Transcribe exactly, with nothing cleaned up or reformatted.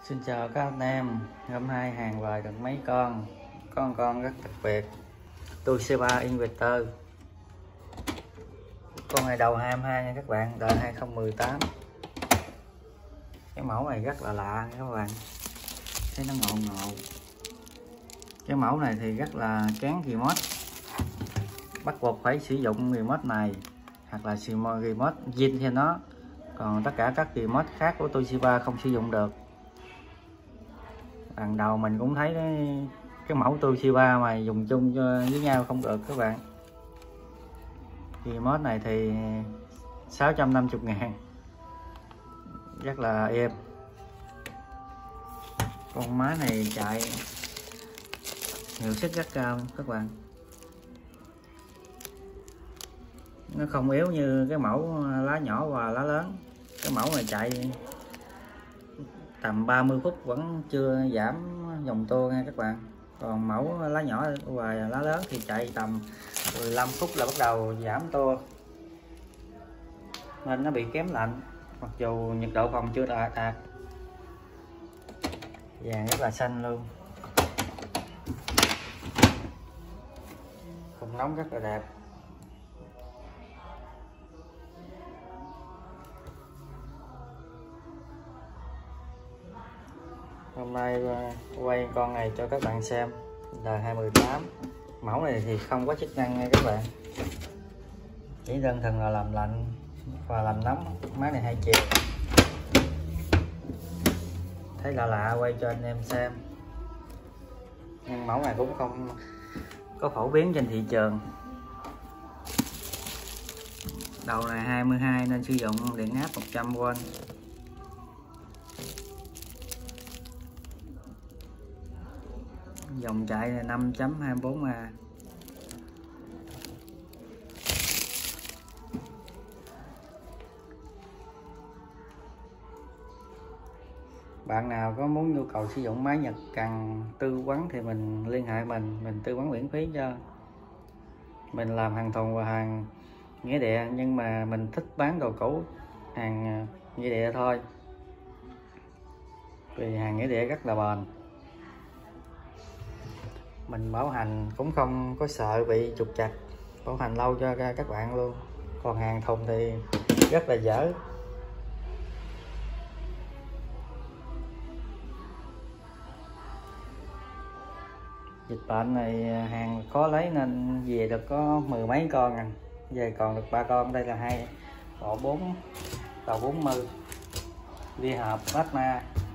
Xin chào các anh em, hôm nay hàng về được mấy con con con rất đặc biệt Toshiba Inverter. Con này đầu hai mươi hai nha các bạn, đời hai không một tám. Cái mẫu này rất là lạ nha các bạn, thấy nó ngộ ngộ. Cái mẫu này thì rất là kén remote, bắt buộc phải sử dụng remote này hoặc là remote zin cho nó, còn tất cả các remote khác của Toshiba không sử dụng được. Lần đầu mình cũng thấy cái, cái mẫu Toshiba mà dùng chung với nhau không được các bạn. Remote này thì sáu trăm năm mươi ngàn, rất là êm. Con máy này chạy hiệu suất rất cao các bạn, nó không yếu như cái mẫu lá nhỏ và lá lớn. Cái mẫu này chạy tầm ba mươi phút vẫn chưa giảm dòng tua nha các bạn, còn mẫu lá nhỏ và lá lớn thì chạy tầm mười lăm phút là bắt đầu giảm tua, nên nó bị kém lạnh mặc dù nhiệt độ phòng chưa đạt đạt. Vàng rất là xanh luôn, không nóng rất là đẹp. Hôm nay quay con này cho các bạn xem, là hai một tám. Mẫu này thì không có chức năng nha các bạn, chỉ đơn thuần là làm lạnh và làm nóng. Máy này hai chiều, thấy lạ lạ quay cho anh em xem, nhưng mẫu này cũng không có phổ biến trên thị trường. Đầu này hai mươi hai nên sử dụng điện áp một trăm V. Dòng chạy là năm chấm hai mươi bốn A. Bạn nào có muốn nhu cầu sử dụng máy Nhật cần tư vấn thì mình liên hệ mình, mình tư vấn miễn phí cho. Mình làm hàng thùng và hàng nghĩa địa, nhưng mà mình thích bán đồ cũ, hàng nghĩa địa thôi, vì hàng nghĩa địa rất là bền. Mình bảo hành cũng không có sợ bị trục trặc, bảo hành lâu cho các bạn luôn. Còn hàng thùng thì rất là dở. Dịch bệnh này hàng khó lấy nên về được có mười mấy con à. Về còn được ba con. Đây là hai bộ bốn tàu bốn mươi liên hợp plasma.